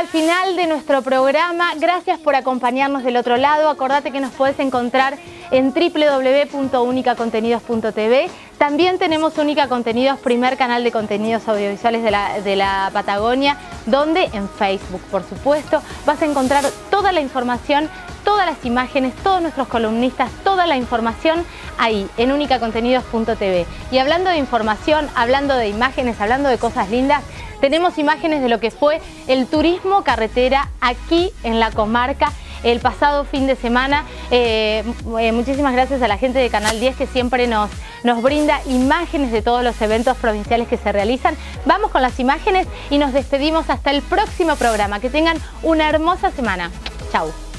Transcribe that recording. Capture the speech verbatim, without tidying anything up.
al final de nuestro programa. Gracias por acompañarnos del otro lado. Acordate que nos podés encontrar en w w w punto única contenidos punto t v. También tenemos Única Contenidos, primer canal de contenidos audiovisuales de la, de la Patagonia, donde en Facebook, por supuesto, vas a encontrar toda la información, todas las imágenes, todos nuestros columnistas, toda la información ahí, en única contenidos punto t v. Y hablando de información, hablando de imágenes, hablando de cosas lindas, tenemos imágenes de lo que fue el turismo carretera aquí en la comarca el pasado fin de semana. Eh, eh, muchísimas gracias a la gente de Canal diez que siempre nos, nos brinda imágenes de todos los eventos provinciales que se realizan. Vamos con las imágenes y nos despedimos hasta el próximo programa. Que tengan una hermosa semana. Chau.